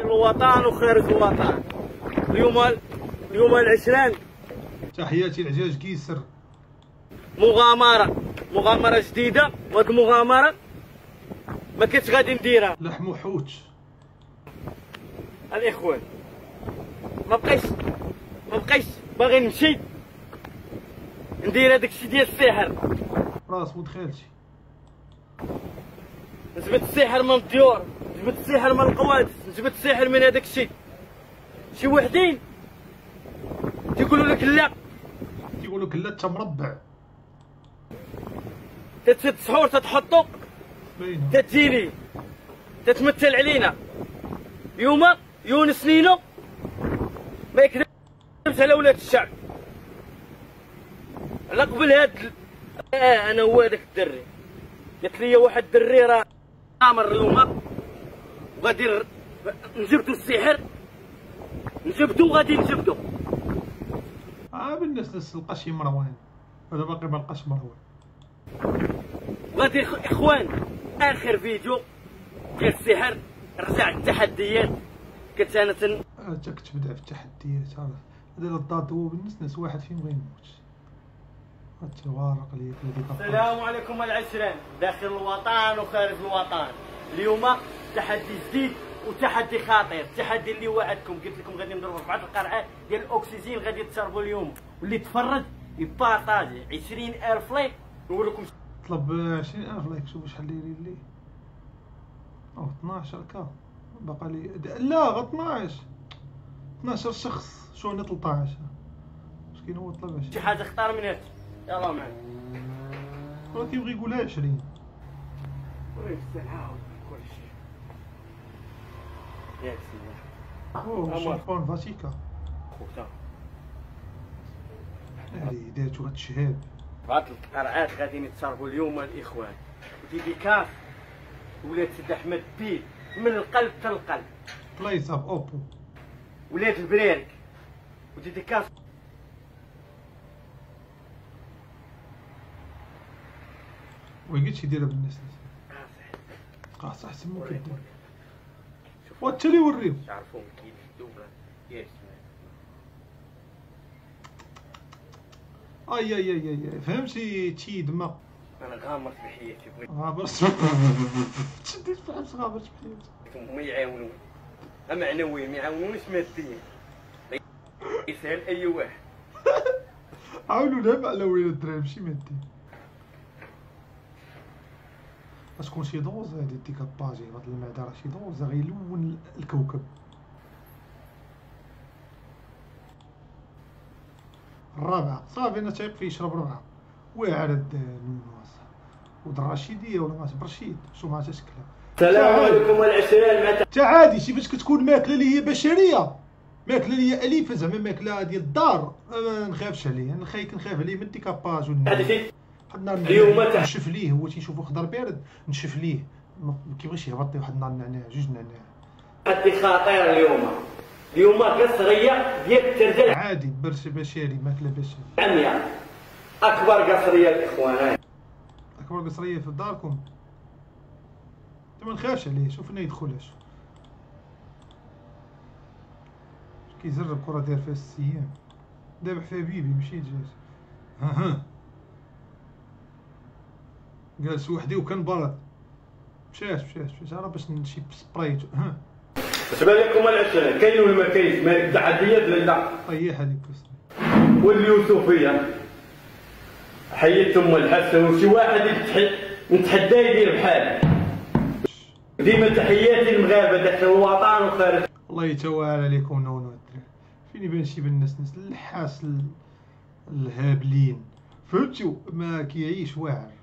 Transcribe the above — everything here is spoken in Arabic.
الوطن وخارج الوطن. اليوم العشرين. تحياتي العجاج كيسر. مغامرة جديدة، وهاد المغامرة ما كنتش غادي نديرها. لحم وحوت. الاخوان ما بقيتش باغي نمشي ندير هذاك الشيء ديال السحر. راس ولد خالتي. نجبد السحر من الديور، نجبد السحر من القوادس، نجبد السحر من هذاك الشيء. شي وحدين تيقولوا لك لا، تيقولوا لك لا انت مربع. تتشد السحور تتحطو تتجيلي تتمثل علينا. اليوم يونس نينو ما يكذبش على ولاد الشعب. على قبل هاد انا هو هذاك الدري قالت لي واحد الدري راه امر اليوم وغادي نجبدو السحر، نجبدو غادي نجبدو. بالناس لقى شي مروان، هذا باقي ما لقاش مروان. غادي اخوان اخر فيديو ديال السحر، رجع التحديات. كنت انا انت كنت تبدا في التحديات. هذا الضاد هو بالناس واحد فيهم غيموت. التوارق اللي السلام عليكم العشرين داخل الوطن وخارج الوطن. اليوم تحدي جديد وتحدي خطير، التحدي اللي وعدتكم قلت لكم غادي نضربوا في بعض القرعات ديال الاكسجين غادي تشربوا اليوم، واللي تفرج يبارطاجي 20,000 لايك. نقول لكم طلب 20,000 لايك. شوف شحال دايرين لي. 12 كا باقا لي. لا غا 12 شخص. شو هنا 13. مسكين هو طلب شي حاجه اختار من هاد. يلا معاك. هو كيبغي يقولها 20. وريك الساعه كلشي ياك سيدي. شامبون فاتيكا خوتا هادي دارتو هاد الشهاب. بعض القرعات غادي نتشربوا اليوم الاخوان. ديديكاس ولاد سيدي احمد الدين من القلب حتى القلب. بلايصه اوبو ولاد البرارك. وديديكاس ويقيتش يديرها بالناس. قاصح احسن من كدير. وانت اللي وريو. تعرفون كي الدوله ياك. اي فهمتي تشيد ما. انا غامرت بحياتي بغيت غابرت. تشديت في الحبس غابرت بحياتي. هما يعاونون معنويا ما يعاونونيش ماديا. يسهل اي واحد. عاونونا معنويا الدراري ماشي ماديا. غتكون شي دوز هادي ديكاباجي هاد المعده راه شي دوز غيلون الكوكب. الرابعه صافي انا تايق فيه يشرب ربعه. واعر النونواس ودراشيديه ولا ما برشيد شو مع تشكلها. السلام عليكم العشرين. تا عادي شي باش كتكون ماكله اللي هي بشريه، ماكله اللي هي اليفه زعما ماكله ديال الدار ما نخافش عليه. انا كنخاف عليه من الديكاباج اليوم نشف ليه. هو تيشوفو خضر بارد نشف ليه ما كيبغيش يهبط. واحد النهار نعناع جوج نعناع. هادي خطير اليوم قصريه ديال الترجل عادي بشري ماكله بشري. عمية اكبر قصريه الاخوان. اكبر قصريه في داركم. انت ما نخافش عليه. شوف هنا يدخلش كيزرب كره داير فيها 6 ايام. ذابح فيها بيبي ماشي دجاج. ها جالس وحدي وكان برد. مشاش انا باش نمشي بسبرايت. بالنسبه لكم العشرين كاين ولا ما كاينش؟ مالك التحديات لا طيح هذيك القصه. واليوسفيه حيدتهم الحسن وشي واحد نتحدى يدير بحال. ديما تحياتي للمغاربه داخل الوطن وخارج. الله يتوالى عليكم نونو الدراري. فين يبان شي بالناس النحاس الهابلين فهمتو ما كيعيش واعر.